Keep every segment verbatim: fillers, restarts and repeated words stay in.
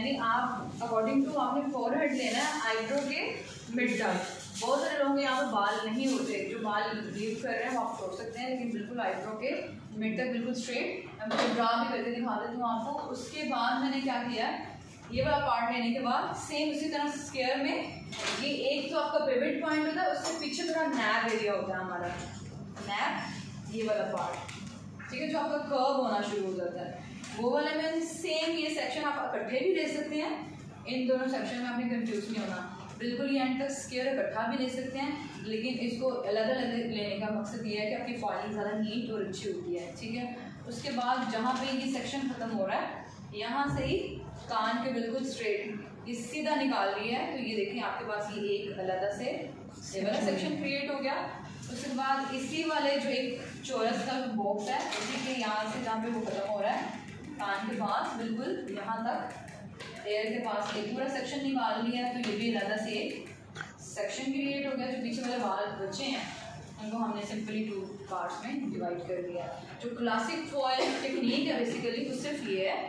यानी आप according to आपने फोरहेड लेना है आईब्रो के मिड तक। बहुत सारे लोगों के यहाँ पर बाल नहीं होते, जो बाल लीव कर रहे हैं वो आप छोड़ सकते हैं, लेकिन बिल्कुल आईब्रो के मिड तक बिल्कुल स्ट्रेट। मैं मुझे ड्रा भी करके दिखा देती हूँ आपको। उसके बाद मैंने क्या किया, ये वाला पार्ट लेने के बाद सेम उसी तरह स्क्वायर में ये एक तो आपका पिवट पॉइंट होता है, उससे पीछे थोड़ा नैब एरिया होता है हमारा, नैब ये वाला पार्ट, ठीक है, जो आपका कर्व होना शुरू हो जाता है वो वाले में सेम ये सेक्शन आप इकट्ठे भी ले सकते हैं। इन दोनों सेक्शन में आपने कंफ्यूज नहीं होना, बिल्कुल ये एंड तक स्क्वायर इकट्ठा भी ले सकते हैं, लेकिन इसको अलग अलग लेने का मकसद ये है कि आपकी फॉलिंग ज़्यादा नीट और अच्छी होती है, ठीक है। उसके बाद जहाँ पे ये सेक्शन ख़त्म हो रहा है यहाँ से ही कान के बिल्कुल स्ट्रेट ये सीधा निकाल रही है, तो ये देखिए आपके पास ये एक अलग से ये वाला सेक्शन क्रिएट हो गया। उसके बाद इसी वाले जो एक चौरस का बॉक्स है उसी के यहाँ से जहाँ पे वो खत्म हो रहा है कान के पास बिल्कुल यहाँ तक एयर के पास एक पूरा सेक्शन निकाल लिया है, तो ये भी अलग से एक सेक्शन क्रिएट हो गया। जो पीछे वाले बाल बचे हैं उनको हमने सिंपली टू पार्ट्स में डिवाइड कर दिया। जो क्लासिक फॉयल टेक्निक है बेसिकली वो सिर्फ ये है,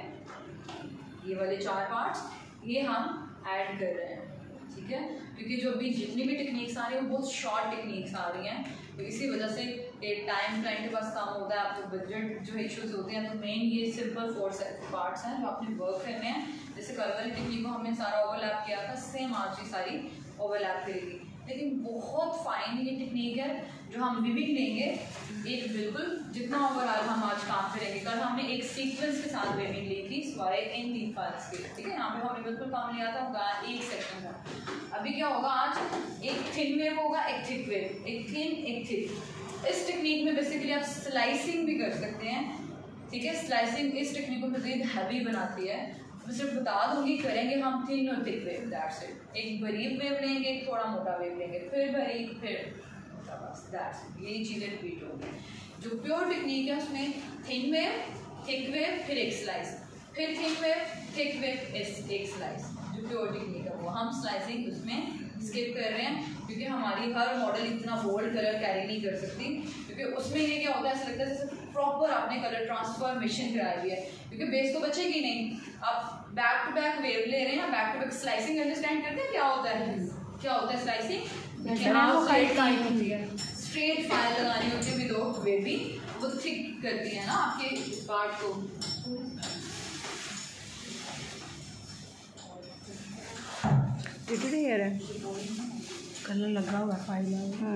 ये वाले चार पार्ट्स ये हम ऐड कर रहे हैं, ठीक है, क्योंकि जो अभी जितनी भी टेक्निक्स आ रही हैं वो बहुत शॉर्ट टेक्निक्स आ रही हैं, तो इसी वजह से एक टाइम टाइम के पास काम होता है, आपको बजट जो इश्यूज होते हैं, तो मेन ये सिंपल फोर पार्ट्स हैं जो आपने वर्क करने हैं। जैसे कल वाली टेक्निक को हमने सारा ओवरलैप किया था, सेम आज ये सारी ओवरलैप करेगी, लेकिन बहुत फाइन ये टेक्निक है। जो हम विविंग लेंगे एक बिल्कुल जितना ओवरऑल हम आज काम करेंगे, कल हमने एक सीक्वेंस के साथ विविंग ली थी सवाए इन तीन फाइल्स के, ठीक है, यहाँ पे हमने बिल्कुल काम लिया था होगा एक सेक्शन का। अभी क्या होगा, आज एक थिन वेव होगा, एक थिक वेव, एक थिन एक थिक। इस टेक्निक में बेसिकली आप स्लाइसिंग भी कर सकते हैं, ठीक है, स्लाइसिंग इस टेक्निक को मज़ीद हैवी बनाती है। मैं सिर्फ बता दूंगी करेंगे हम थिन और थिक वेव, दैट्स इट। एक बारीक वेव लेंगे, एक थोड़ा मोटा वेव लेंगे, फिर बारीक, फिर मोटा, बस दैट्स इट। यही चीज़ें रिपीट होंगी। जो प्योर टेक्निक है उसमें थिन वेव, थिक वेव, फिर एक स्लाइस, फिर थिन वेव, थिक वेव, एक स्लाइस। जो प्योर टेक्निक है वो हम स्लाइसिंग उसमें स्किप कर रहे हैं, क्योंकि हमारी हर मॉडल इतना बोल्ड कलर कैरी नहीं कर सकती, क्योंकि उसमें ये क्या होता है, ऐसा लगता है जैसे प्रॉपर आपने कलर ट्रांसफॉर्मेशन कराई हुई है, क्योंकि बेस तो बचेगी नहीं। आप बैक टू बैक वेव ले रहे हैं, back to back slicing understand करते हैं क्या होता है, क्या होता है स्लाइसिंग, स्ट्रेट फाइल लगानी होती है विदाउट वेविंग, वो थिक करती है ना आपके पार्ट को। हेयर है, कलर लगा हुआ फाइल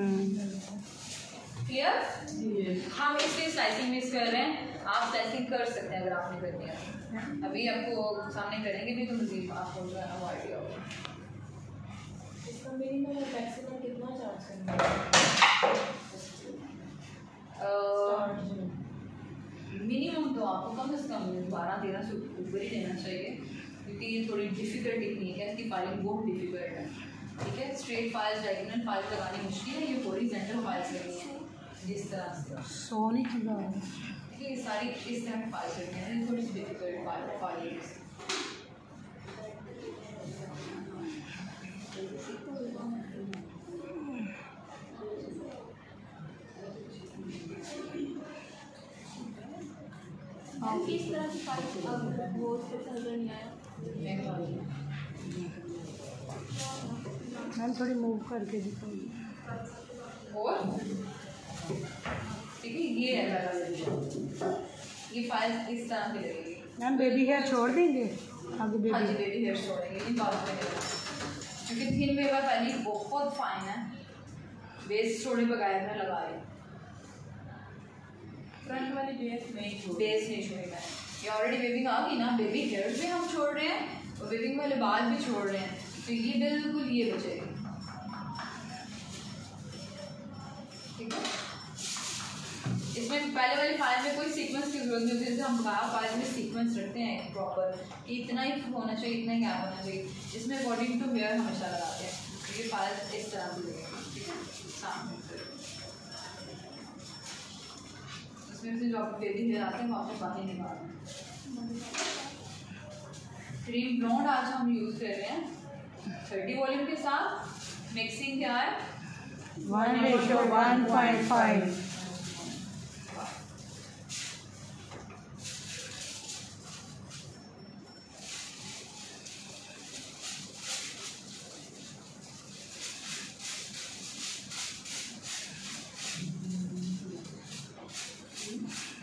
क्लियर। हम इसलिए स्लाइसिंग मिस कर रहे हैं, आप स्लाइसिंग कर सकते हैं अगर आपने करनी है। अभी आपको सामने करेंगे भी तो मजीद आपको जो है ना वो आइडिया होगा। इसका मिनिमम और मैक्सिमम कितना चार्ज करना है? मिनिमम तो आपको कम से कम बारह तेरह से ऊपर ही लेना चाहिए, क्योंकि ये थोड़ी डिफिकल्ट टेक्निक है, इसकी फाइलिंग बहुत डिफिकल्ट है, ठीक है। स्ट्रेट फाइल्स, डायगोनल फाइल्स लगानी मुश्किल है, ये हॉरिजॉन्टल फाइल्स करनी है जिस तरह से सोनी चीज़ ये सारी इस तरह की फाइल करनी है, थोड़ी सी डिफिकल्ट फाइल फाइल इस तरह की फाइल वो नजर नहीं आया। मैम थोड़ी मूव करके दिखाइए। और ठीक है, ये है ये फाइल इस तरह की लगेगी। मैम बेबी हेयर छोड़ देंगे आगे, बेबी हाँ जी बेबी हेयर छोड़ेंगे इन बातों में, क्योंकि थिन वेव है पहले बहुत फाइन है, बेस छोड़े बगैर मैं लगा रही हूँ। फ्रंट वाली बेस नहीं बेस नहीं छोड़ी मैं, ये ऑलरेडी बेबी आ गई ना, बेबी हेयर्स भी हम छोड़ रहे हैं और बेबी वाले बाल भी छोड़ रहे हैं, तो ये बिल्कुल ये बचेगी, ठीक है। इसमें पहले वाली फाइल में कोई सीक्वेंस की जरूरत नहीं होती, जैसे हम बाहर फाइल में सीक्वेंस रखते हैं प्रॉपर कि इतना ही होना चाहिए, इतना ही गैप होना चाहिए, इसमें अकॉर्डिंग टू हेयर हमेशा लगाते हैं, ये फाइल इस तरह की लगेगी, ठीक है। सामने इसमें से जो आपको बेबी हेयर आते हैं वो आपको बातें निकालना है। क्रीम ब्लॉन्ड आज हम यूज़ कर रहे हैं थर्टी वॉल्यूम के साथ, मिक्सिंग क्या है one ratio one point five.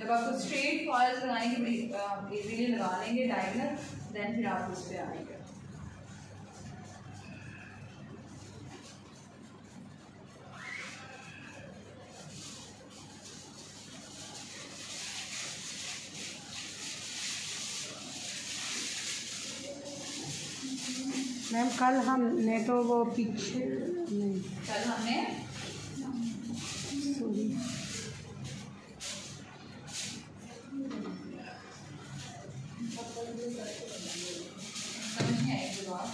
जब आपको स्ट्रेट फॉल्स लगाने की इजीली लगा लेंगे डायगनल, देन फिर आप उस पर आएंगे। मैम कल हमने तो वो पीछे नहीं, कल हमने सॉरी समझ नहीं आएगी जवाब।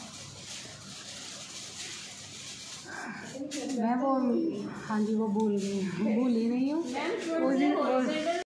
मैं वो हाँ जी वो भूल गई, भूल ही नहीं हूँ। मैम उस दिन- हॉरिजॉन्टल